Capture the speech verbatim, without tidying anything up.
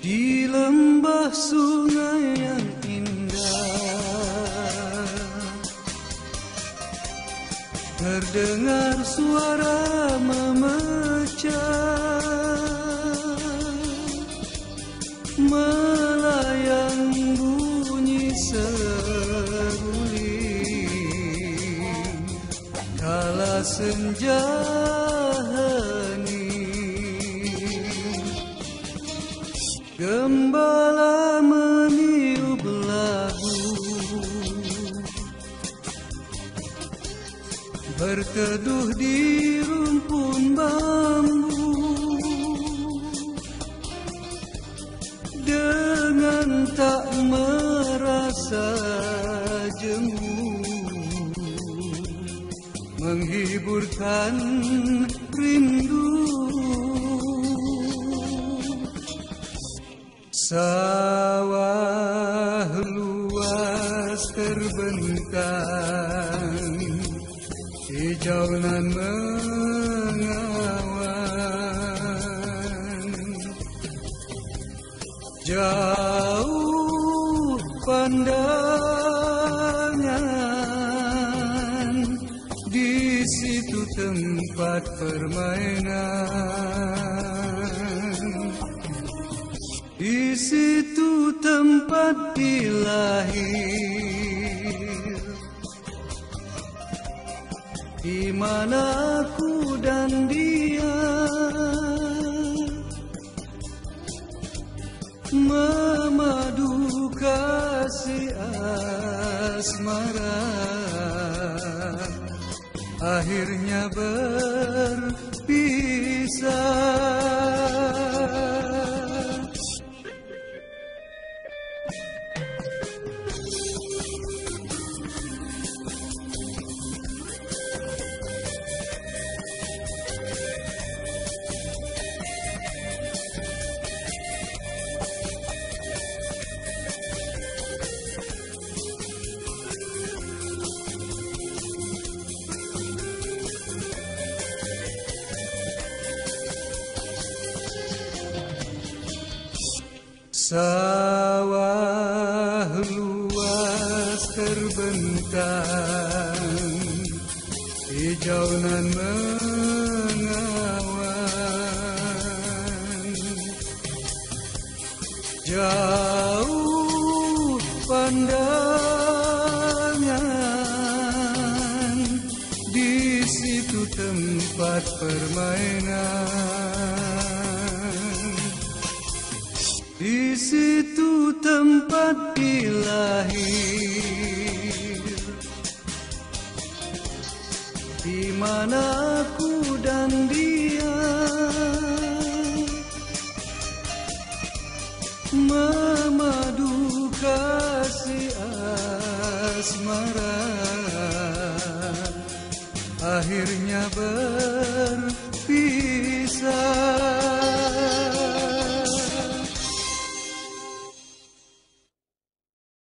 Di lembah sungai yang indah terdengar suara memecah, melayang bunyi seruling kala senja gembala meniup lagu, berteduh di rumpun bambu, dengan tak merasa jemu, menghiburkan rindu. Sawah luas terbentang, hijau nan mengawan, jauh pandangan, di situ tempat permainan. Di situ tempat dilahir, di mana aku dan dia memadu kasih asmara, akhirnya berpisah. Sawah luas terbentang, hijau nan mengawan, jauh pandangan, di situ tempat permainan. Di situ tempat dilahir, di mana aku dan dia memadu kasih asmara, akhirnya berpisah.